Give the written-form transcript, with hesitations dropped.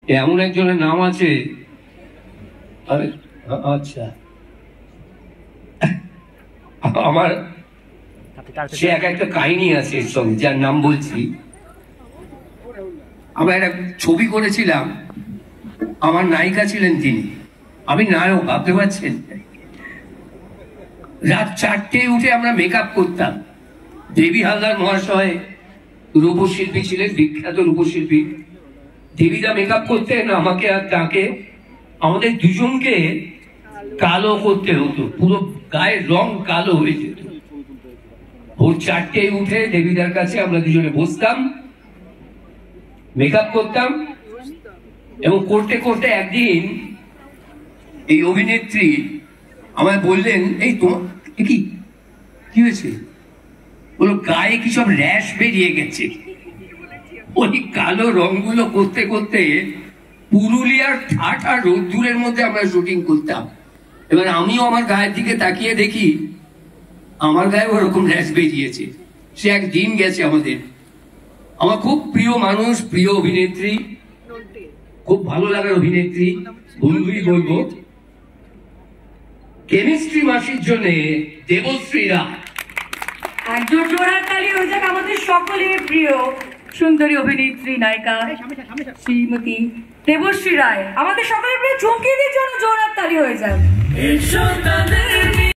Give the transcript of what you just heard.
এমন একজনের নাম আছে, আচ্ছা আমার সে একটা কাহিনী আছে এর সঙ্গে, যার নাম বলছি। আমরা একটা ছবি করেছিলাম, আমার নায়িকা ছিলেন তিনি, আমি নায়ক, ভাবতে পারছেন। রাত 4টে উঠে আমরা মেকআপ করতাম। দেবী হালদার মহাশয় রূপশিল্পী ছিলেন, বিখ্যাত রূপশিল্পী। দেবীরা মেকআপ করতেন আমাকে আর তাকে, আমাদের দুজনকে কালো করতে হতো, পুরো গায়ের রং কালো হয়ে যেত। ভোর 4টে উঠে দেবীদার কাছে আমরা দুজনে বসতাম, মেকআপ করতাম, এবং করতে করতে একদিন এই অভিনেত্রী আমায় বললেন, এই তোমার কি হয়েছে? বললো গায়ে কি সব র্যাশ বেরিয়ে গেছে। ওই কালো রংগুলো করতে করতে পুরুলিয়ার ঠাঠা রোদ্দুরের মধ্যে আমরা শুটিং করতাম। এবার আমিও আমার গায়ের দিকে তাকিয়ে দেখি আমার গায়ে ওরকম র্যাশ বেরিয়েছে। সে একদিন গেছে আমাদের। আমার খুব প্রিয় মানুষ, প্রিয় অভিনেত্রী, খুব ভালো লাগার অভিনেত্রী, বন্ধুই বলবো। কেমিস্ট্রি মাসির জন্য দেবশ্রী রায়। একজন জোড়ার তালি হয়ে যাক আমাদের সকলের প্রিয় সুন্দরী অভিনেত্রী নায়িকা শ্রীমতী দেবশ্রী রায়। আমাদের সকলের প্রিয় চমকিদের জন্য জোড়ার তালি হয়ে যাক।